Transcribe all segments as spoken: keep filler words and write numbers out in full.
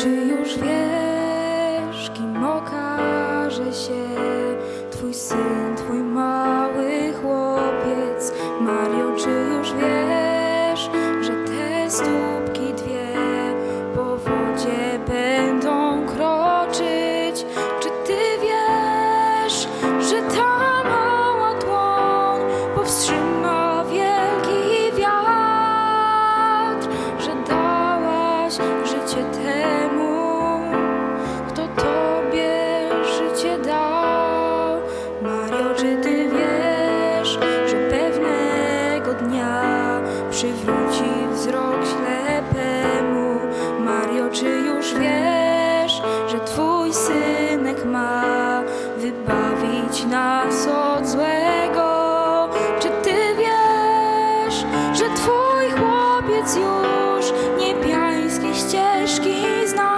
czy już wiesz, kim okaże się Twój syn, Twój mały chłopiec? Mario, czy już wiesz, że te stópki dwie po wodzie będą kroczyć? Czy Ty wiesz, że ta mała dłoń powstrzyma wielki wiatr? Że dałaś życie temu, kto Tobie życie dał. Mario, czy Ty wiesz, że pewnego dnia przywróci wzrok ślepemu? Mario, czy już wiesz, że Twój synek ma wybawić nas od złego? Czy Ty wiesz, że Twój chłopiec już niebiańskie ścieżki zna?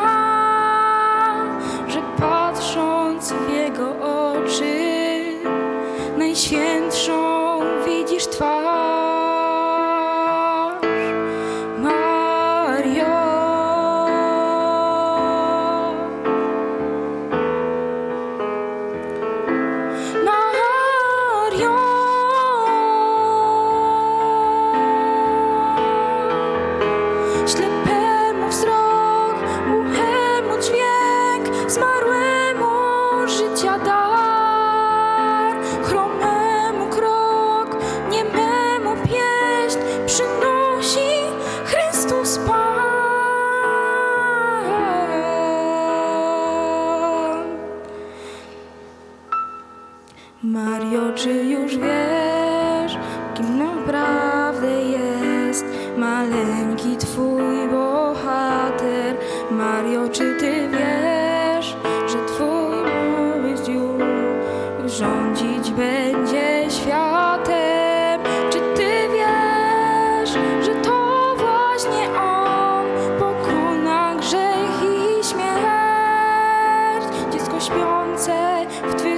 Że patrząc w jego oczy najświętszą widzisz twarz? Mario, Mario, ślepemu wzrok, głuchemu dźwięk, zmarłemu życia dar, chromemu krok, niememu pieśń przynosi Chrystus Pan. Mario, czy już wiesz, kim naprawdę jest maleńki Twój bohater? Mario, czy Ty wiesz, że Twój mąż już rządzić będzie światem? Czy Ty wiesz, że to właśnie On pokona grzech i śmierć? Dziecko śpiące w Twych